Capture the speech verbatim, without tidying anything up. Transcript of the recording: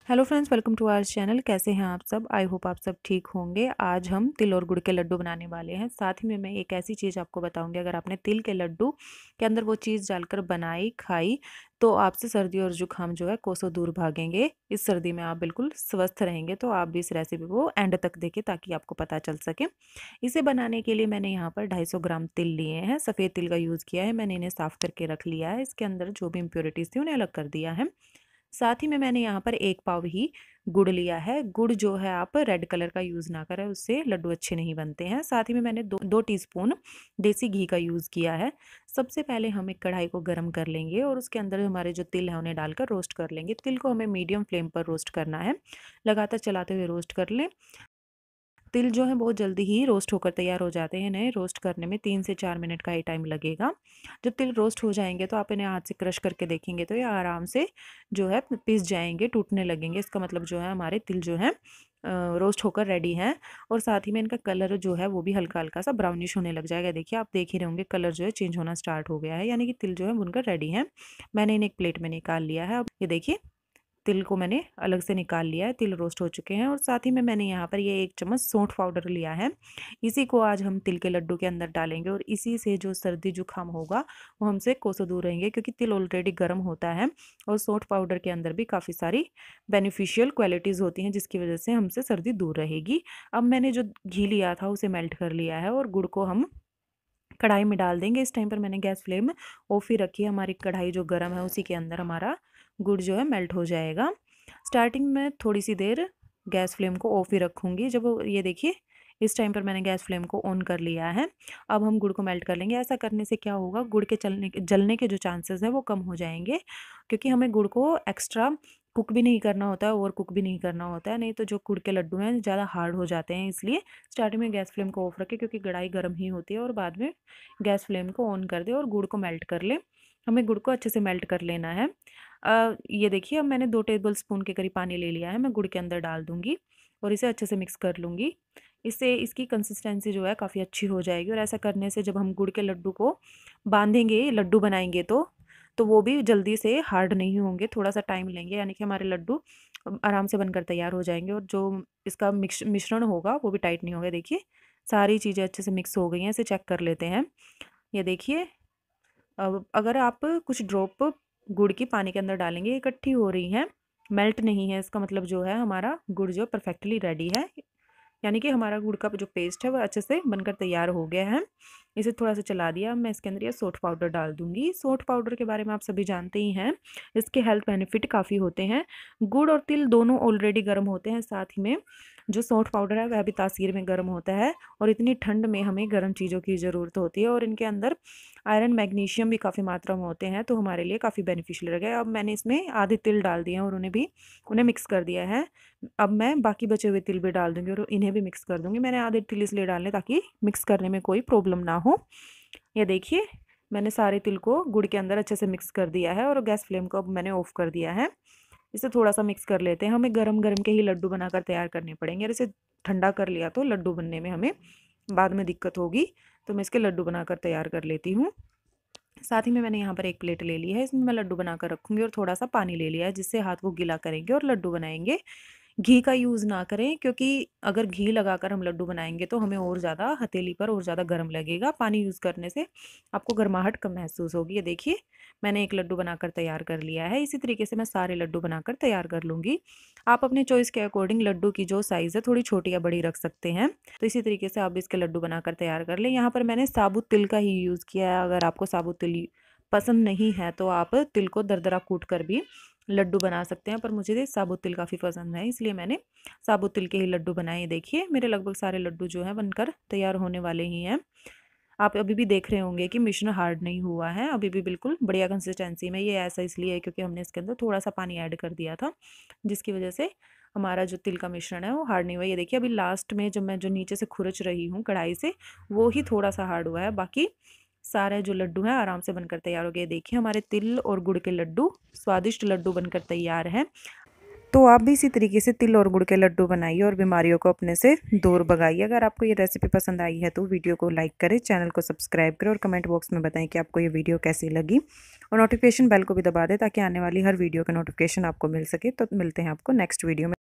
Hello friends, welcome to our channel. कैसे हैं आप सब? आई होप आप सब ठीक होंगे। आज हम तिल और गुड़ के लड्डू बनाने वाले हैं। साथ ही में मैं एक ऐसी चीज़ आपको बताऊंगी, अगर आपने तिल के लड्डू के अंदर वो चीज़ डालकर बनाई खाई तो आपसे सर्दी और जुकाम जो है कोसों दूर भागेंगे। इस सर्दी में आप बिल्कुल स्वस्थ रहेंगे। तो आप भी इस रेसिपी को एंड तक देखें ताकि आपको पता चल सके। इसे बनाने के लिए मैंने यहाँ पर ढाई सौ ग्राम तिल लिए हैं। सफ़ेद तिल का यूज़ किया है। मैंने इन्हें साफ़ करके रख लिया है। इसके अंदर जो भी इम्प्योरिटीज़ थी उन्हें अलग कर दिया है। साथ ही में मैंने यहाँ पर एक पाव ही गुड़ लिया है। गुड़ जो है आप रेड कलर का यूज़ ना करें, उससे लड्डू अच्छे नहीं बनते हैं। साथ ही में मैंने दो दो टीस्पून देसी घी का यूज़ किया है। सबसे पहले हम एक कढ़ाई को गर्म कर लेंगे और उसके अंदर हमारे जो तिल है उन्हें डालकर रोस्ट कर लेंगे। तिल को हमें मीडियम फ्लेम पर रोस्ट करना है। लगातार चलाते हुए रोस्ट कर लें। तिल जो है बहुत जल्दी ही रोस्ट होकर तैयार हो जाते हैं। इन्हें रोस्ट करने में तीन से चार मिनट का ही टाइम लगेगा। जब तिल रोस्ट हो जाएंगे तो आप इन्हें हाथ से क्रश करके देखेंगे तो ये आराम से जो है पिस जाएंगे, टूटने लगेंगे। इसका मतलब जो है हमारे तिल जो है रोस्ट होकर रेडी हैं। और साथ ही में इनका कलर जो है वो भी हल्का हल्का सा ब्राउनिश होने लग जाएगा। देखिए, आप देख ही रहे होंगे कलर जो है चेंज होना स्टार्ट हो गया है, यानी कि तिल जो है भुनकर रेडी है। मैंने इन्हें एक प्लेट में निकाल लिया है। अब ये देखिए, तिल को मैंने अलग से निकाल लिया है। तिल रोस्ट हो चुके हैं। और साथ ही में मैंने यहाँ पर ये एक चम्मच सौंठ पाउडर लिया है। इसी को आज हम तिल के लड्डू के अंदर डालेंगे और इसी से जो सर्दी जुकाम होगा वो हमसे कोसों दूर रहेंगे, क्योंकि तिल ऑलरेडी गर्म होता है और सौंठ पाउडर के अंदर भी काफ़ी सारी बेनिफिशियल क्वालिटीज़ होती हैं जिसकी वजह से हमसे सर्दी दूर रहेगी। अब मैंने जो घी लिया था उसे मेल्ट कर लिया है और गुड़ को हम कढ़ाई में डाल देंगे। इस टाइम पर मैंने गैस फ्लेम ऑफ ही रखी है। हमारी कढ़ाई जो गर्म है उसी के अंदर हमारा गुड़ जो है मेल्ट हो जाएगा। स्टार्टिंग में थोड़ी सी देर गैस फ्लेम को ऑफ ही रखूँगी। जब ये देखिए, इस टाइम पर मैंने गैस फ्लेम को ऑन कर लिया है। अब हम गुड़ को मेल्ट कर लेंगे। ऐसा करने से क्या होगा, गुड़ के चलने के जलने के जो चांसेस है वो कम हो जाएंगे, क्योंकि हमें गुड़ को एक्स्ट्रा कुक भी नहीं करना होता है और कुक भी नहीं करना होता है। नहीं तो जो गुड़ के लड्डू हैं ज़्यादा हार्ड हो जाते हैं। इसलिए स्टार्टिंग में गैस फ्लेम को ऑफ रखें, क्योंकि कढ़ाई गर्म ही होती है। और बाद में गैस फ्लेम को ऑन कर दें और गुड़ को मेल्ट कर लें। हमें गुड़ को अच्छे से मेल्ट कर लेना है। अ, ये देखिए, अब मैंने दो टेबल स्पून के करीब पानी ले लिया है। मैं गुड़ के अंदर डाल दूँगी और इसे अच्छे से मिक्स कर लूँगी। इससे इसकी कंसिस्टेंसी जो है काफ़ी अच्छी हो जाएगी। और ऐसा करने से जब हम गुड़ के लड्डू को बांधेंगे, लड्डू बनाएंगे तो तो वो भी जल्दी से हार्ड नहीं होंगे, थोड़ा-सा टाइम लेंगे, यानी कि हमारे लड्डू अ, आराम से बनकर तैयार हो जाएँगे। और जो इसका मिक्स मिश्रण होगा वो भी टाइट नहीं होगा। देखिए, सारी चीज़ें अच्छे से मिक्स हो गई हैं। इसे चेक कर लेते हैं। ये देखिए, अब अगर आप कुछ ड्रॉप गुड़ की पानी के अंदर डालेंगे, इकट्ठी हो रही हैं, मेल्ट नहीं है, इसका मतलब जो है हमारा गुड़ जो परफेक्टली रेडी है। यानी कि हमारा गुड़ का जो पेस्ट है वो अच्छे से बनकर तैयार हो गया है। इसे थोड़ा सा चला दिया। अब मैं इसके अंदर ये सौंठ पाउडर डाल दूंगी। सौंठ पाउडर के बारे में आप सभी जानते ही हैं, इसके हेल्थ बेनिफिट काफ़ी होते हैं। गुड़ और तिल दोनों ऑलरेडी गर्म होते हैं। साथ ही में जो सौंठ पाउडर है वह भी तासीर में गर्म होता है। और इतनी ठंड में हमें गर्म चीज़ों की ज़रूरत होती है। और इनके अंदर आयरन मैग्नीशियम भी काफ़ी मात्रा में होते हैं, तो हमारे लिए काफ़ी बेनिफिशियल रहेगा। अब मैंने इसमें आधे तिल डाल दिए हैं और उन्हें भी उन्हें मिक्स कर दिया है। अब मैं बाकी बचे हुए तिल भी डाल दूँगी और इन्हें भी मिक्स कर दूँगी। मैंने आधे तिल इसलिए डालने ताकि मिक्स करने में कोई प्रॉब्लम ना हो। ये देखिए, मैंने सारे तिल को गुड़ के अंदर अच्छे से मिक्स कर दिया है और गैस फ्लेम को अब मैंने ऑफ़ कर दिया है। इसे थोड़ा-सा मिक्स कर लेते हैं। हमें गरम-गरम के ही लड्डू बनाकर तैयार करने पड़ेंगे। और इसे ठंडा कर लिया तो लड्डू बनने में हमें बाद में दिक्कत होगी। तो मैं इसके लड्डू बनाकर तैयार कर लेती हूँ। साथ ही में मैंने यहाँ पर एक प्लेट ले ली है। इसमें मैं लड्डू बनाकर रखूँगी और थोड़ा-सा पानी ले लिया है, जिससे हाथ को गीला करेंगे और लड्डू बनाएँगे। घी का यूज़ ना करें, क्योंकि अगर घी लगाकर हम लड्डू बनाएँगे तो हमें और ज़्यादा हथेली पर और ज़्यादा गर्म लगेगा। पानी यूज़ करने से आपको गर्माहट कम महसूस होगी। ये देखिए, मैंने एक लड्डू बनाकर तैयार कर लिया है। इसी तरीके से मैं सारे लड्डू बनाकर तैयार कर लूँगी। आप अपने चॉइस के अकॉर्डिंग लड्डू की जो साइज़ है थोड़ी छोटी या बड़ी रख सकते हैं। तो इसी तरीके से आप भी इसके लड्डू बनाकर तैयार कर लें। यहाँ पर मैंने साबुत तिल का ही यूज़ किया है। अगर आपको साबुत तिल पसंद नहीं है तो आप तिल को दरदरा कूट कर भी लड्डू बना सकते हैं, पर मुझे साबुत तिल काफ़ी पसंद है, इसलिए मैंने साबुत तिल के ही लड्डू बनाए। देखिए, मेरे लगभग सारे लड्डू जो हैं बनकर तैयार होने वाले ही हैं। आप अभी भी देख रहे होंगे कि मिश्रण हार्ड नहीं हुआ है, अभी भी बिल्कुल बढ़िया कंसिस्टेंसी में। ये ऐसा इसलिए है क्योंकि हमने इसके अंदर थोड़ा सा पानी ऐड कर दिया था, जिसकी वजह से हमारा जो तिल का मिश्रण है वो हार्ड नहीं हुआ। ये देखिए, अभी लास्ट में जब मैं जो नीचे से खुरच रही हूँ कढ़ाई से, वो ही थोड़ा सा हार्ड हुआ है। बाकी सारे जो लड्डू हैं आराम से बनकर तैयार हो गए। देखिए, हमारे तिल और गुड़ के लड्डू, स्वादिष्ट लड्डू बनकर तैयार हैं। तो आप भी इसी तरीके से तिल और गुड़ के लड्डू बनाइए और बीमारियों को अपने से दूर भगाइए। अगर आपको ये रेसिपी पसंद आई है तो वीडियो को लाइक करें, चैनल को सब्सक्राइब करें और कमेंट बॉक्स में बताएं कि आपको ये वीडियो कैसी लगी, और नोटिफिकेशन बेल को भी दबा दें ताकि आने वाली हर वीडियो का नोटिफिकेशन आपको मिल सके। तो मिलते हैं आपको नेक्स्ट वीडियो में।